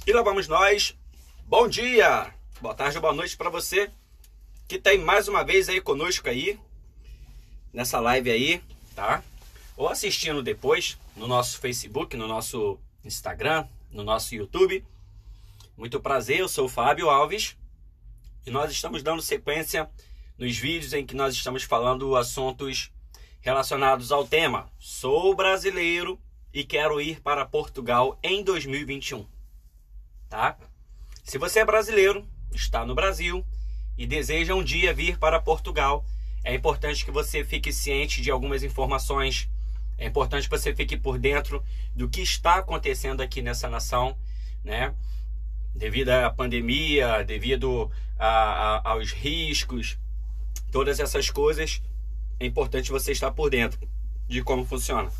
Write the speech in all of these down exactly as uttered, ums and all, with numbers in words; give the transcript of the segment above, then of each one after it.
E lá vamos nós. Bom dia, boa tarde, boa noite para você que está aí mais uma vez aí conosco aí, nessa live aí, tá? Ou assistindo depois no nosso Facebook, no nosso Instagram, no nosso YouTube. Muito prazer, eu sou o Fábio Alves e nós estamos dando sequência nos vídeos em que nós estamos falando assuntos relacionados ao tema Sou brasileiro e quero ir para Portugal em dois mil e vinte e um, tá? Se você é brasileiro, está no Brasil e deseja um dia vir para Portugal, é importante que você fique ciente de algumas informações, é importante que você fique por dentro do que está acontecendo aqui nessa nação, né? Devido à pandemia, devido a, a, aos riscos, todas essas coisas, é importante você estar por dentro de como funciona.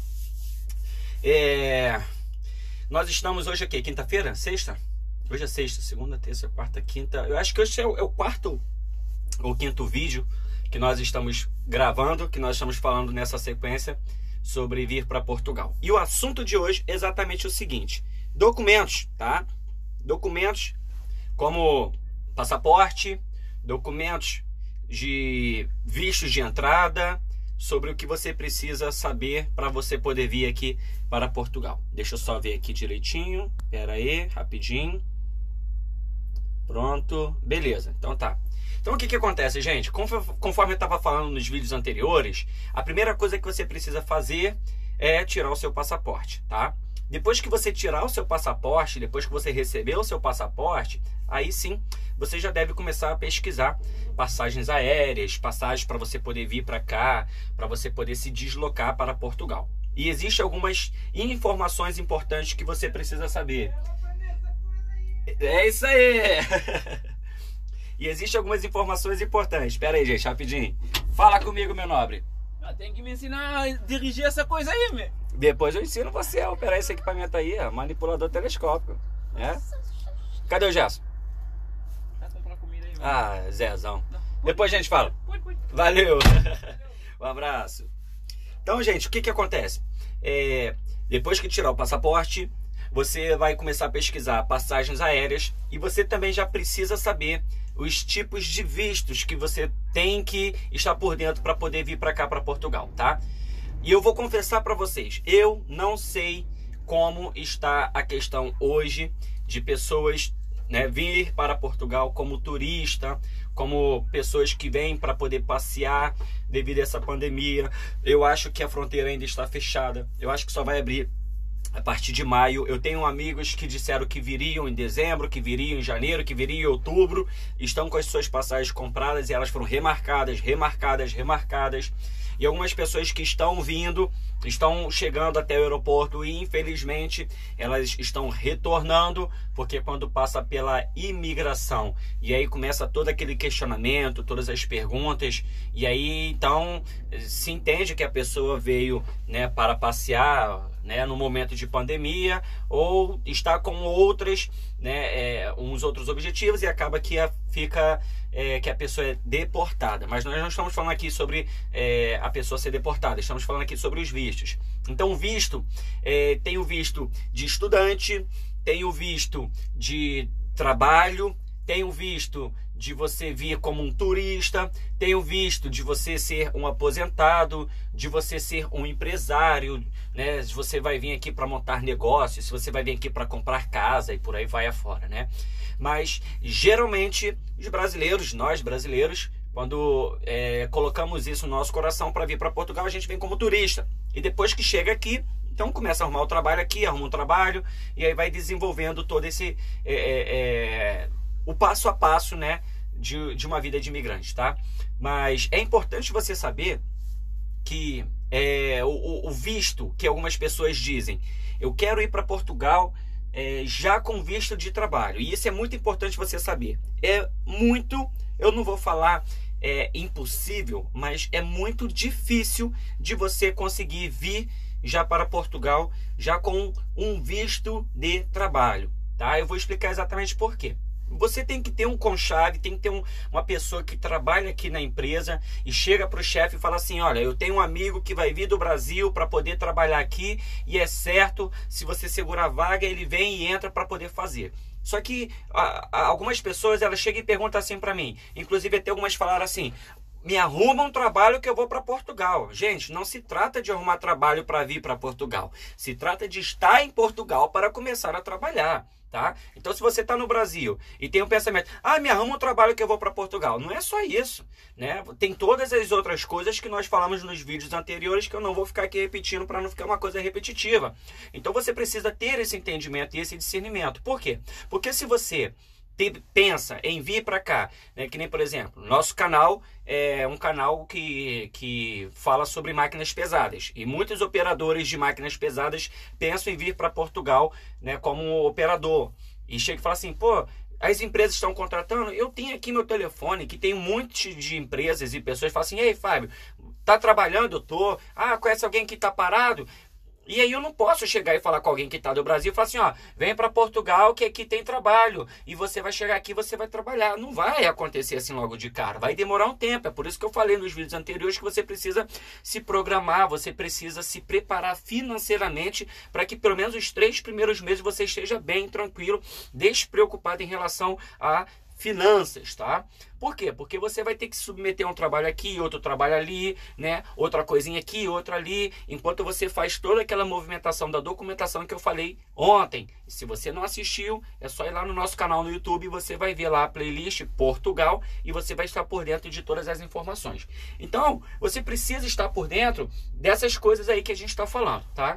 É... Nós estamos hoje aqui, quinta-feira? Sexta? Hoje é sexta, segunda, terça, quarta, quinta. Eu acho que hoje é o, é o quarto ou quinto vídeo que nós estamos gravando, que nós estamos falando nessa sequência sobre vir para Portugal. E o assunto de hoje é exatamente o seguinte: documentos, tá? Documentos como passaporte, documentos de vistos de entrada, sobre o que você precisa saber para você poder vir aqui para Portugal. Deixa eu só ver aqui direitinho. Pera aí, rapidinho. Pronto, beleza, então tá. Então o que que acontece, gente? Conforme eu estava falando nos vídeos anteriores, a primeira coisa que você precisa fazer é tirar o seu passaporte, tá? Depois que você tirar o seu passaporte, depois que você receber o seu passaporte, aí sim, você já deve começar a pesquisar passagens aéreas, passagens para você poder vir para cá, para você poder se deslocar para Portugal. E existem algumas informações importantes que você precisa saber. É isso aí! E existem algumas informações importantes. Espera aí, gente, rapidinho. Fala comigo, meu nobre. Tem que me ensinar a dirigir essa coisa aí, meu. Depois eu ensino você a operar esse equipamento aí, ó, manipulador telescópico. É? Cadê o Gerson? Vai comprar comida aí, meu. Ah, Zezão. Não, Depois a gente fala. Pode, pode. Valeu! Um abraço. Então, gente, o que que acontece? É, depois que tirar o passaporte, você vai começar a pesquisar passagens aéreas e você também já precisa saber os tipos de vistos que você tem que estar por dentro para poder vir para cá, para Portugal, tá? E eu vou confessar para vocês, eu não sei como está a questão hoje de pessoas, né, vir para Portugal como turista, como pessoas que vêm para poder passear devido a essa pandemia. Eu acho que a fronteira ainda está fechada, eu acho que só vai abrir a partir de maio. Eu tenho amigos que disseram que viriam em dezembro, que viriam em janeiro, que viriam em outubro. Estão com as suas passagens compradas e elas foram remarcadas, remarcadas, remarcadas. E algumas pessoas que estão vindo, estão chegando até o aeroporto e infelizmente elas estão retornando, porque quando passa pela imigração e aí começa todo aquele questionamento, todas as perguntas, e aí então se entende que a pessoa veio, né, para passear, né, no momento de pandemia, ou está com outras, né, é, uns outros objetivos, e acaba que a, fica é, que a pessoa é deportada. Mas nós não estamos falando aqui sobre é, a pessoa ser deportada, estamos falando aqui sobre os vistos. Então o visto, é, tem o visto de estudante, tem o visto de trabalho, tem o visto de você vir como um turista, tem o visto de você ser um aposentado, de você ser um empresário, né? Se você vai vir aqui para montar negócios, se você vai vir aqui para comprar casa e por aí vai afora, né? Mas geralmente os brasileiros, nós brasileiros, quando é, colocamos isso no nosso coração para vir para Portugal, a gente vem como turista. E depois que chega aqui, então começa a arrumar o trabalho aqui, arruma um trabalho e aí vai desenvolvendo todo esse é, é, o passo a passo, né, de, de uma vida de imigrante, tá? Mas é importante você saber que é, o, o visto que algumas pessoas dizem, eu quero ir para Portugal é, já com visto de trabalho. E isso é muito importante você saber. É muito, eu não vou falar é, impossível, mas é muito difícil de você conseguir vir já para Portugal já com um visto de trabalho, tá? Eu vou explicar exatamente por quê. Você tem que ter um conchave, tem que ter um, uma pessoa que trabalha aqui na empresa e chega para o chefe e fala assim, olha, eu tenho um amigo que vai vir do Brasil para poder trabalhar aqui e é certo, se você segurar a vaga, ele vem e entra para poder fazer. Só que a, a, algumas pessoas, elas chegam e perguntam assim para mim, inclusive até algumas falaram assim, me arruma um trabalho que eu vou para Portugal. Gente, não se trata de arrumar trabalho para vir para Portugal. Se trata de estar em Portugal para começar a trabalhar, tá? Então, se você está no Brasil e tem um pensamento, ah, me arruma um trabalho que eu vou para Portugal. Não é só isso, né? Tem todas as outras coisas que nós falamos nos vídeos anteriores que eu não vou ficar aqui repetindo para não ficar uma coisa repetitiva. Então, você precisa ter esse entendimento e esse discernimento. Por quê? Porque se você pensa em vir para cá, né? Que nem, por exemplo, nosso canal é um canal que, que fala sobre máquinas pesadas e muitos operadores de máquinas pesadas pensam em vir para Portugal, né, como operador e chega e fala assim, pô, as empresas estão contratando, eu tenho aqui meu telefone que tem um monte de empresas e pessoas que falam assim, ei Fábio, tá trabalhando? Eu tô. Ah, conhece alguém que tá parado? E aí eu não posso chegar e falar com alguém que está do Brasil e falar assim, ó, vem para Portugal que aqui tem trabalho e você vai chegar aqui e você vai trabalhar. Não vai acontecer assim logo de cara, vai demorar um tempo. É por isso que eu falei nos vídeos anteriores que você precisa se programar, você precisa se preparar financeiramente para que pelo menos os três primeiros meses você esteja bem, tranquilo, despreocupado em relação a finanças, tá? Por quê? Porque você vai ter que submeter um trabalho aqui, outro trabalho ali, né? Outra coisinha aqui, outra ali, enquanto você faz toda aquela movimentação da documentação que eu falei ontem. E se você não assistiu, é só ir lá no nosso canal no YouTube, você vai ver lá a playlist Portugal e você vai estar por dentro de todas as informações. Então, você precisa estar por dentro dessas coisas aí que a gente está falando, tá?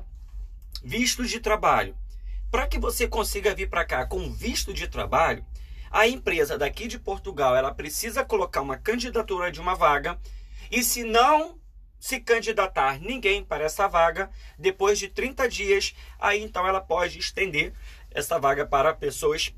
Visto de trabalho. Para que você consiga vir para cá com visto de trabalho, a empresa daqui de Portugal, ela precisa colocar uma candidatura de uma vaga e se não se candidatar ninguém para essa vaga, depois de trinta dias, aí então ela pode estender essa vaga para pessoas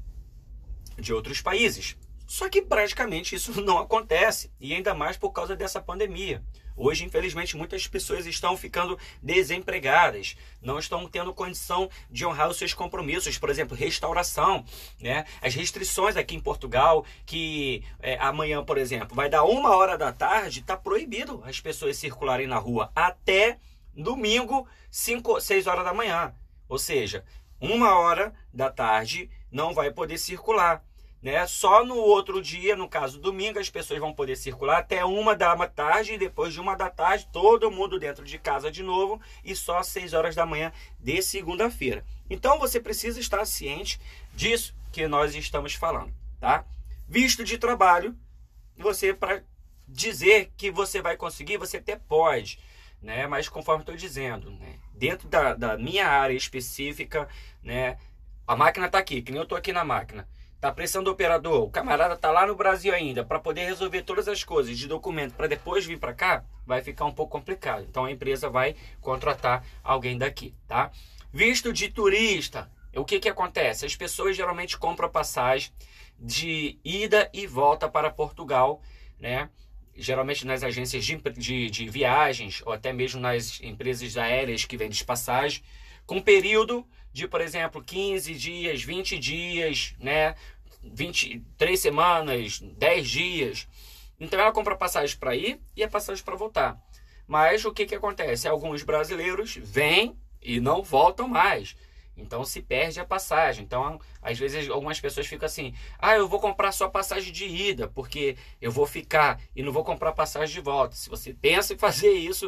de outros países. Só que praticamente isso não acontece, e ainda mais por causa dessa pandemia. Hoje, infelizmente, muitas pessoas estão ficando desempregadas, não estão tendo condição de honrar os seus compromissos, por exemplo, restauração, né? As restrições aqui em Portugal, que é, amanhã, por exemplo, vai dar uma hora da tarde, está proibido as pessoas circularem na rua até domingo, cinco, seis horas da manhã. Ou seja, uma hora da tarde não vai poder circular. Né? Só no outro dia, no caso domingo, as pessoas vão poder circular até uma da tarde e depois de uma da tarde todo mundo dentro de casa de novo e só às seis horas da manhã de segunda-feira. Então você precisa estar ciente disso que nós estamos falando, tá? Visto de trabalho, você para dizer que você vai conseguir, você até pode, né? Mas conforme estou dizendo, né? Dentro da, da minha área específica, né? A máquina está aqui, que nem eu estou aqui na máquina. Tá pressão do operador, o camarada tá lá no Brasil ainda, para poder resolver todas as coisas de documento, para depois vir para cá, vai ficar um pouco complicado. Então a empresa vai contratar alguém daqui, tá? Visto de turista, o que que acontece? As pessoas geralmente compram passagem de ida e volta para Portugal, né? Geralmente nas agências de, de, de viagens, ou até mesmo nas empresas aéreas que vendem passagem, com período de, por exemplo, quinze dias, vinte dias, né? vinte, três semanas, dez dias. Então ela compra passagem para ir e a passagem para voltar. Mas o que que acontece? Alguns brasileiros vêm e não voltam mais. Então se perde a passagem. Então às vezes algumas pessoas ficam assim, ah, eu vou comprar só passagem de ida, porque eu vou ficar e não vou comprar passagem de volta. Se você pensa em fazer isso,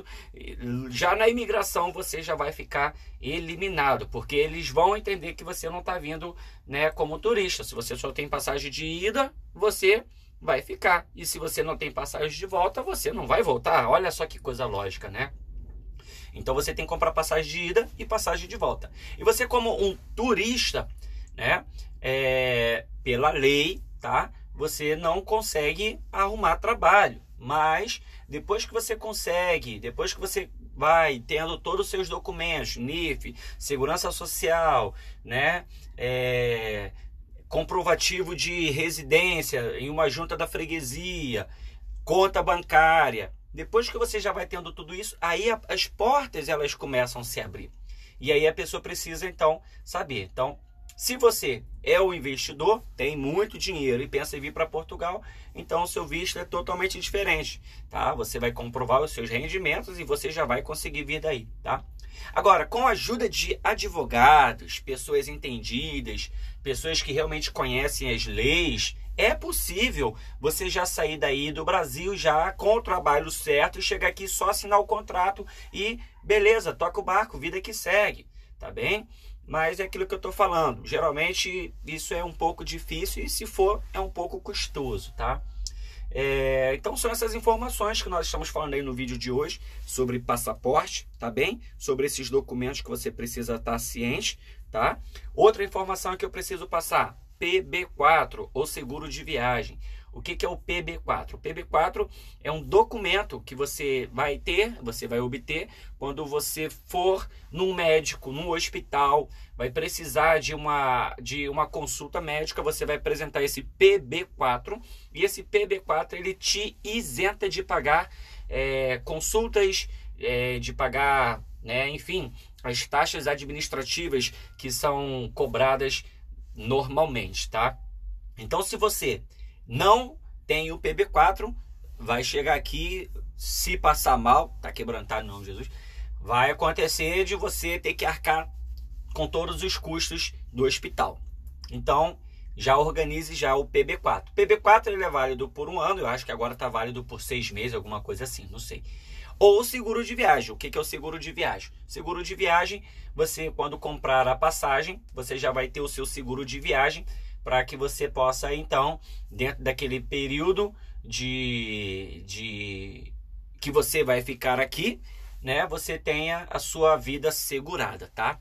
já na imigração você já vai ficar eliminado, porque eles vão entender que você não está vindo, né, como turista. Se você só tem passagem de ida, você vai ficar. E se você não tem passagem de volta, você não vai voltar. Olha só que coisa lógica, né? Então você tem que comprar passagem de ida e passagem de volta. E você, como um turista, né, é, pela lei, tá, você não consegue arrumar trabalho. Mas depois que você consegue, depois que você vai tendo todos os seus documentos, N I F, Segurança Social, né, é, comprovativo de residência em uma junta da freguesia, conta bancária. Depois que você já vai tendo tudo isso, aí as portas elas começam a se abrir. E aí a pessoa precisa então saber. Então, Se você é o investidor, tem muito dinheiro e pensa em vir para Portugal, então o seu visto é totalmente diferente, tá? Você vai comprovar os seus rendimentos e você já vai conseguir vir daí, tá? Agora, com a ajuda de advogados, pessoas entendidas, pessoas que realmente conhecem as leis, é possível você já sair daí do Brasil já com o trabalho certo e chegar aqui só assinar o contrato e beleza, toca o barco, vida que segue, tá bem? Mas é aquilo que eu estou falando, geralmente isso é um pouco difícil e se for é um pouco custoso, tá? É, então são essas informações que nós estamos falando aí no vídeo de hoje sobre passaporte, tá bem? Sobre esses documentos que você precisa estar ciente, tá? Outra informação que eu preciso passar, P B quatro, ou seguro de viagem. O que que é o P B quatro? O P B quatro é um documento que você vai ter, você vai obter quando você for num médico, num hospital, vai precisar de uma, de uma consulta médica, você vai apresentar esse P B quatro e esse P B quatro ele te isenta de pagar é, consultas, é, de pagar, né, enfim, as taxas administrativas que são cobradas normalmente, tá? Então, se você não tem o P B quatro, vai chegar aqui, se passar mal, tá quebrantado não, Jesus, vai acontecer de você ter que arcar com todos os custos do hospital. Então, já organize já o P B quatro. O P B quatro ele é válido por um ano, eu acho que agora tá válido por seis meses, alguma coisa assim, não sei. Ou seguro de viagem. O que que é o seguro de viagem? Seguro de viagem, você quando comprar a passagem, você já vai ter o seu seguro de viagem, para que você possa, então, dentro daquele período de, de que você vai ficar aqui, né, você tenha a sua vida segurada, tá?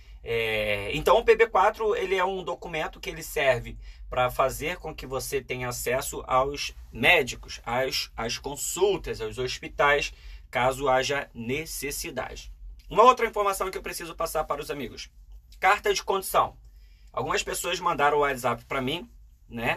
É, então, o P B quatro ele é um documento que ele serve para fazer com que você tenha acesso aos médicos, às, às consultas, aos hospitais, caso haja necessidade. Uma outra informação que eu preciso passar para os amigos. Carta de condução. Algumas pessoas mandaram o WhatsApp para mim, né?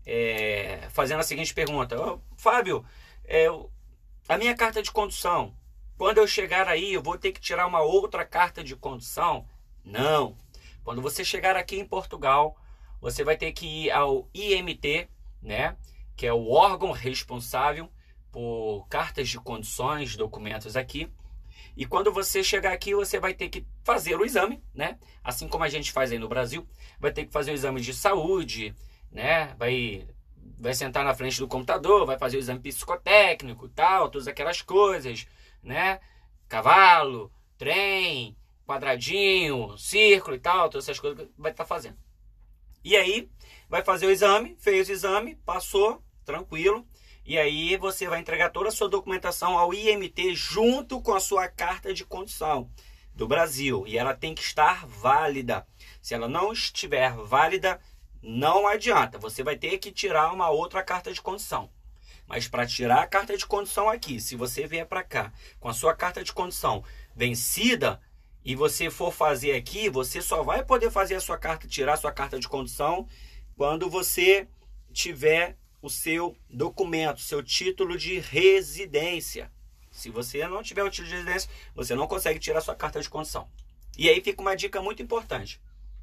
É, fazendo a seguinte pergunta. Oh, Fábio, é, a minha carta de condução, quando eu chegar aí, eu vou ter que tirar uma outra carta de condução? Não. Quando você chegar aqui em Portugal, você vai ter que ir ao I M T, né? Que é o órgão responsável por cartas de conduções, documentos aqui. E quando você chegar aqui, você vai ter que fazer o exame, né? Assim como a gente faz aí no Brasil, vai ter que fazer o exame de saúde, né? Vai, vai sentar na frente do computador, vai fazer o exame psicotécnico, tal, todas aquelas coisas, né? Cavalo, trem, quadradinho, círculo e tal, todas essas coisas que vai estar fazendo. E aí, vai fazer o exame, fez o exame, passou, tranquilo. E aí você vai entregar toda a sua documentação ao I M T junto com a sua carta de condução do Brasil. E ela tem que estar válida. Se ela não estiver válida, não adianta. Você vai ter que tirar uma outra carta de condução. Mas para tirar a carta de condução aqui, se você vier para cá com a sua carta de condução vencida e você for fazer aqui, você só vai poder fazer a sua carta, tirar a sua carta de condução quando você tiver o seu documento, seu título de residência. Se você não tiver o título de residência, você não consegue tirar sua carta de condução. E aí fica uma dica muito importante.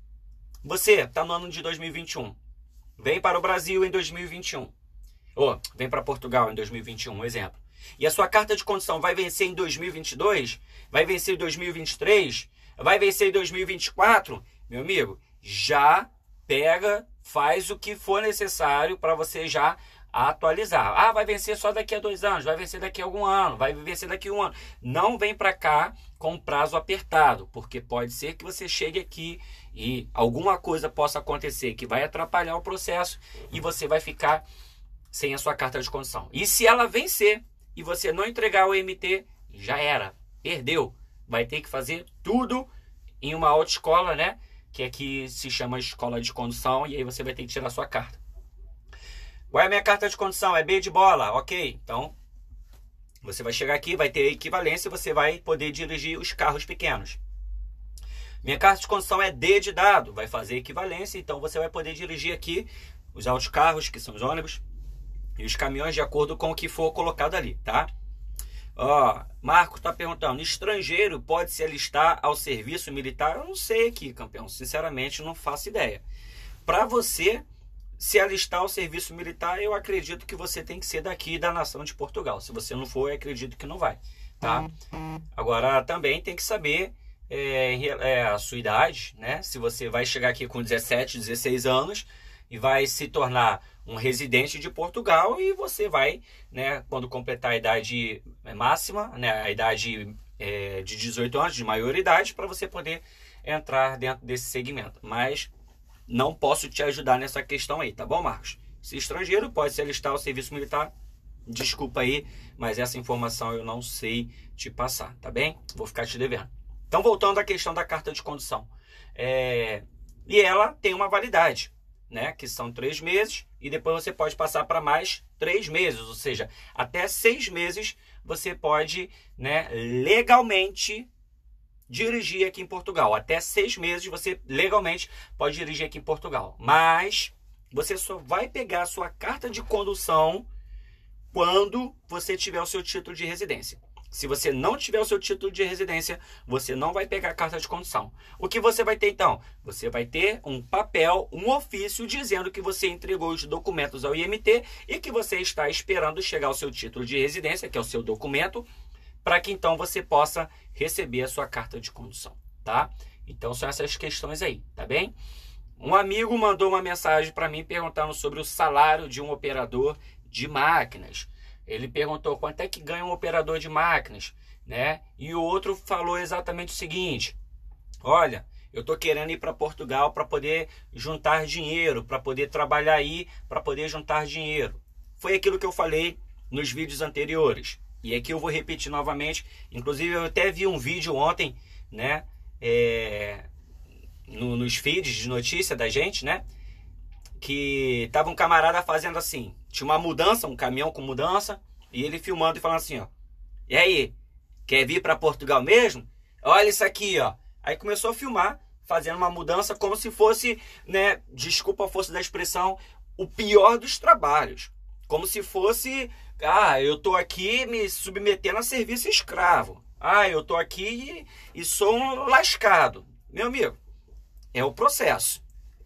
Você está no ano de dois mil e vinte e um. Vem para o Brasil em dois mil e vinte e um. Ou vem para Portugal em dois mil e vinte e um, um exemplo. E a sua carta de condução vai vencer em dois mil e vinte e dois? Vai vencer em dois mil e vinte e três? Vai vencer em dois mil e vinte e quatro? Meu amigo, já pega, faz o que for necessário para você já atualizar. Ah, vai vencer só daqui a dois anos, vai vencer daqui a algum ano, vai vencer daqui a um ano. Não vem para cá com prazo apertado, porque pode ser que você chegue aqui e alguma coisa possa acontecer que vai atrapalhar o processo e você vai ficar sem a sua carta de condução. E se ela vencer e você não entregar o I M T, já era, perdeu. Vai ter que fazer tudo em uma autoescola, né? Que aqui se chama escola de condução, e aí você vai ter que tirar a sua carta. Qual é a minha carta de condução? É B de bola, ok. Então, você vai chegar aqui, vai ter equivalência e você vai poder dirigir os carros pequenos. Minha carta de condução é D de dado, vai fazer equivalência, então você vai poder dirigir aqui os autocarros, que são os ônibus, e os caminhões de acordo com o que for colocado ali, tá? Ó, Marco tá perguntando, estrangeiro pode se alistar ao serviço militar? Eu não sei aqui, campeão. Sinceramente, não faço ideia. Para você se alistar ao serviço militar, eu acredito que você tem que ser daqui da nação de Portugal. Se você não for, eu acredito que não vai, tá? Agora, também tem que saber é, é, a sua idade, né? Se você vai chegar aqui com dezessete, dezesseis anos e vai se tornar um residente de Portugal e você vai, né, quando completar a idade máxima, né, a idade é, de dezoito anos, de maioridade, para você poder entrar dentro desse segmento. Mas não posso te ajudar nessa questão aí, tá bom, Marcos? Se estrangeiro pode se alistar ao serviço militar, desculpa aí, mas essa informação eu não sei te passar, tá bem? Vou ficar te devendo. Então, voltando à questão da carta de condução. É... E ela tem uma validade, né? Que são três meses e depois você pode passar para mais três meses, ou seja, até seis meses você pode, né, legalmente dirigir aqui em Portugal. Até seis meses você legalmente pode dirigir aqui em Portugal. Mas você só vai pegar a sua carta de condução quando você tiver o seu título de residência. Se você não tiver o seu título de residência, você não vai pegar a carta de condução. O que você vai ter então? Você vai ter um papel, um ofício dizendo que você entregou os documentos ao I M T e que você está esperando chegar ao seu título de residência, que é o seu documento, para que então você possa receber a sua carta de condução, tá? Então são essas questões aí, tá bem? Um amigo mandou uma mensagem para mim perguntando sobre o salário de um operador de máquinas. Ele perguntou quanto é que ganha um operador de máquinas, né? E o outro falou exatamente o seguinte: olha, eu tô querendo ir para Portugal para poder juntar dinheiro, para poder trabalhar aí, para poder juntar dinheiro. Foi aquilo que eu falei nos vídeos anteriores. E aqui eu vou repetir novamente. Inclusive eu até vi um vídeo ontem, né? É, no, nos feeds de notícia da gente, né? Que tava um camarada fazendo assim, tinha uma mudança, um caminhão com mudança, e ele filmando e falando assim, ó: e aí, quer vir para Portugal mesmo? Olha isso aqui, ó. Aí começou a filmar, fazendo uma mudança como se fosse, né, desculpa a força da expressão, o pior dos trabalhos. Como se fosse, ah, eu tô aqui me submetendo a serviço escravo. Ah, eu tô aqui e, e sou um lascado. Meu amigo, é o processo.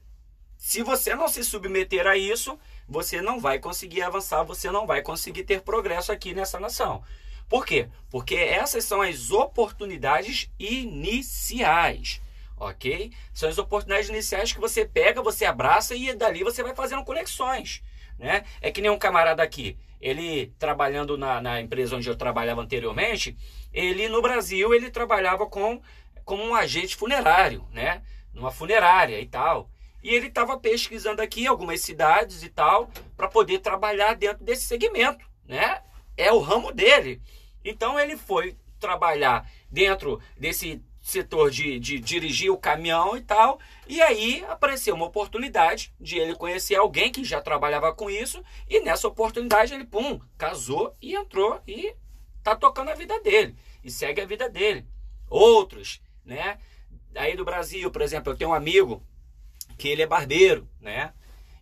Se você não se submeter a isso, você não vai conseguir avançar, você não vai conseguir ter progresso aqui nessa nação. Por quê? Porque essas são as oportunidades iniciais, ok? São as oportunidades iniciais que você pega, você abraça e dali você vai fazendo conexões, né? É que nem um camarada aqui, ele trabalhando na, na empresa onde eu trabalhava anteriormente, ele no Brasil, ele trabalhava com, como um agente funerário, né? Numa funerária e tal. E ele estava pesquisando aqui algumas cidades e tal, para poder trabalhar dentro desse segmento, né? É o ramo dele. Então ele foi trabalhar dentro desse setor de, de dirigir o caminhão e tal, e aí apareceu uma oportunidade de ele conhecer alguém que já trabalhava com isso, e nessa oportunidade ele, pum, casou e entrou e tá tocando a vida dele, e segue a vida dele. Outros, né? Aí do Brasil, por exemplo, eu tenho um amigo que ele é barbeiro, né?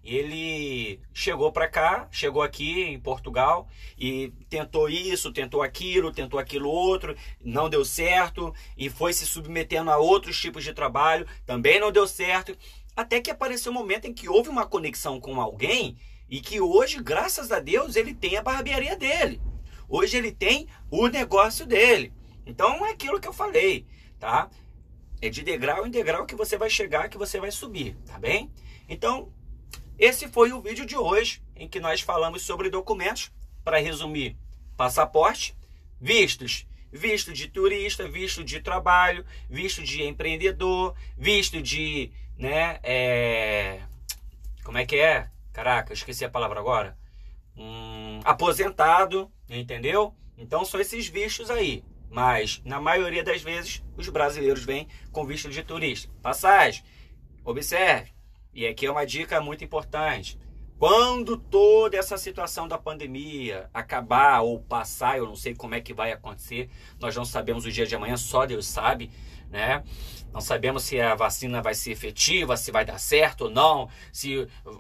Ele chegou para cá, chegou aqui em Portugal e tentou isso, tentou aquilo, tentou aquilo outro, não deu certo e foi se submetendo a outros tipos de trabalho, também não deu certo, até que apareceu um momento em que houve uma conexão com alguém e que hoje, graças a Deus, ele tem a barbearia dele. Hoje ele tem o negócio dele. Então é aquilo que eu falei, tá? É de degrau em degrau que você vai chegar, que você vai subir, tá bem? Então, esse foi o vídeo de hoje, em que nós falamos sobre documentos. Para resumir, passaporte, vistos, visto de turista, visto de trabalho, visto de empreendedor, visto de, né, é... como é que é? Caraca, eu esqueci a palavra agora. Hum, aposentado, entendeu? Então, são esses vistos aí. Mas, na maioria das vezes, os brasileiros vêm com visto de turista. Passagem, observe. E aqui é uma dica muito importante. Quando toda essa situação da pandemia acabar ou passar, eu não sei como é que vai acontecer, nós não sabemos o dia de amanhã, só Deus sabe, né? Não sabemos se a vacina vai ser efetiva, se vai dar certo ou não, se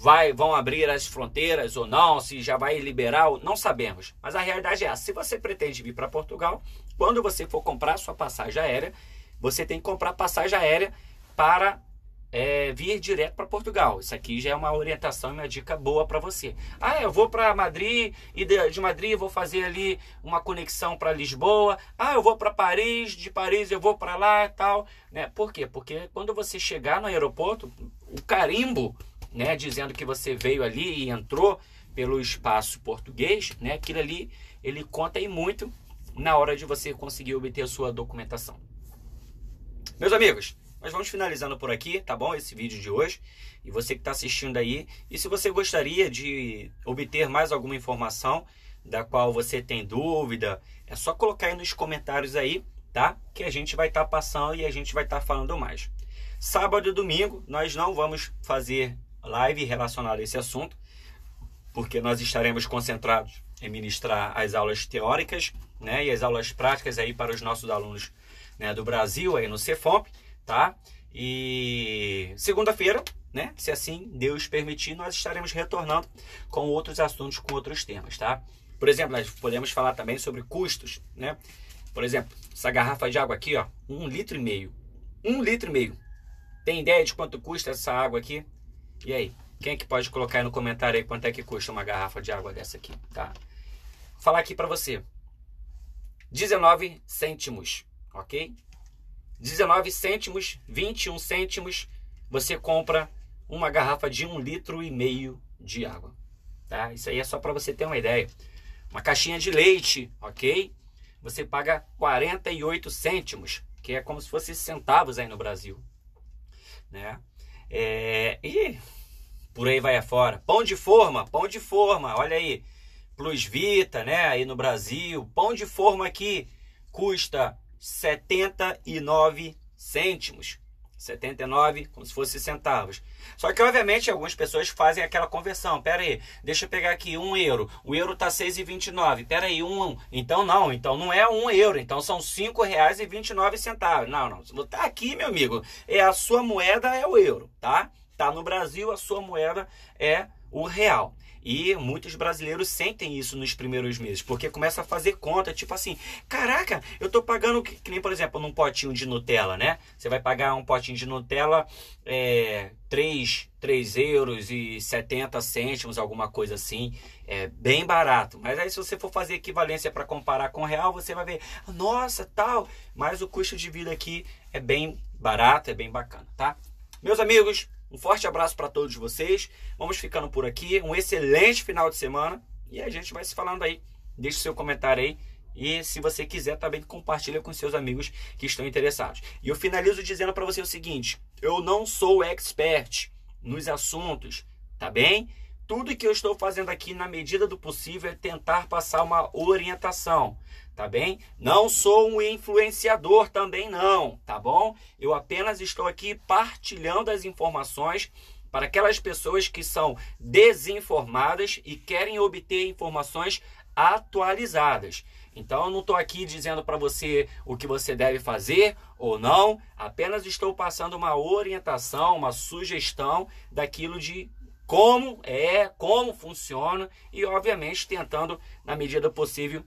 vai, vão abrir as fronteiras ou não, se já vai liberar, não sabemos. Mas a realidade é essa, se você pretende vir para Portugal, quando você for comprar sua passagem aérea, você tem que comprar passagem aérea para é, vir direto para Portugal. Isso aqui já é uma orientação e uma dica boa para você. Ah, eu vou para Madrid e de, de Madrid eu vou fazer ali uma conexão para Lisboa. Ah, eu vou para Paris, de Paris eu vou para lá e tal. Né? Por quê? Porque quando você chegar no aeroporto, o carimbo, né, dizendo que você veio ali e entrou pelo espaço português, né, aquilo ali, ele conta aí muito na hora de você conseguir obter a sua documentação. Meus amigos, nós vamos finalizando por aqui, tá bom? Esse vídeo de hoje. E você que está assistindo aí, e se você gostaria de obter mais alguma informação da qual você tem dúvida, é só colocar aí nos comentários aí, tá? Que a gente vai estar tá passando e a gente vai estar tá falando mais. Sábado e domingo nós não vamos fazer live relacionada a esse assunto, porque nós estaremos concentrados em ministrar as aulas teóricas, né, e as aulas práticas aí para os nossos alunos, né, do Brasil aí no Cefomp, tá? E segunda-feira, né, se assim Deus permitir, nós estaremos retornando com outros assuntos, com outros temas, tá? Por exemplo, nós podemos falar também sobre custos, né? Por exemplo, essa garrafa de água aqui, ó, um litro e meio, um litro e meio. Tem ideia de quanto custa essa água aqui? E aí? Quem é que pode colocar aí no comentário aí quanto é que custa uma garrafa de água dessa aqui, tá? Vou falar aqui para você. dezenove cêntimos, ok? dezenove cêntimos, vinte e um cêntimos, você compra uma garrafa de um litro e meio de água, tá? Isso aí é só para você ter uma ideia. Uma caixinha de leite, ok? Você paga quarenta e oito cêntimos, que é como se fosse centavos aí no Brasil, né? É, e por aí vai afora. Pão de forma, pão de forma, olha aí. Plus Vita, né? Aí no Brasil, pão de forma aqui custa setenta e nove cêntimos. setenta e nove, como se fosse centavos. Só que, obviamente, algumas pessoas fazem aquela conversão. Pera aí, deixa eu pegar aqui um euro. O euro tá seis reais e vinte e nove. Pera aí, um. Então não, então não é um euro. Então são cinco reais e vinte e nove centavos. Não, não. Tá aqui, meu amigo. É a sua moeda é o euro, tá? Tá no Brasil, a sua moeda é o real. E muitos brasileiros sentem isso nos primeiros meses, porque começa a fazer conta, tipo assim, caraca, eu tô pagando, que, que nem, por exemplo, num potinho de Nutella, né? Você vai pagar um potinho de Nutella, é, três euros e setenta cêntimos, alguma coisa assim, é bem barato. Mas aí se você for fazer equivalência para comparar com o real, você vai ver, nossa, tal, mas o custo de vida aqui é bem barato, é bem bacana, tá? Meus amigos, um forte abraço para todos vocês. Vamos ficando por aqui. Um excelente final de semana. E a gente vai se falando aí. Deixe seu comentário aí. E se você quiser, também compartilha com seus amigos que estão interessados. E eu finalizo dizendo para você o seguinte. Eu não sou expert nos assuntos, tá bem? Tudo que eu estou fazendo aqui, na medida do possível, é tentar passar uma orientação. Tá bem? Não sou um influenciador também não, tá bom? Eu apenas estou aqui partilhando as informações para aquelas pessoas que são desinformadas e querem obter informações atualizadas. Então eu não estou aqui dizendo para você o que você deve fazer ou não, apenas estou passando uma orientação, uma sugestão daquilo de como é, como funciona e obviamente tentando, na medida do possível,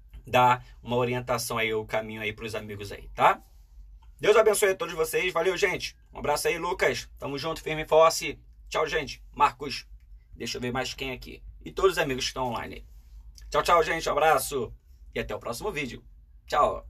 dar uma orientação aí, o caminho aí para os amigos aí, tá? Deus abençoe a todos vocês. Valeu, gente. Um abraço aí, Lucas. Tamo junto, firme e forte. Tchau, gente. Marcos. Deixa eu ver mais quem aqui. E todos os amigos que estão online aí. Tchau, tchau, gente. Um abraço. E até o próximo vídeo. Tchau.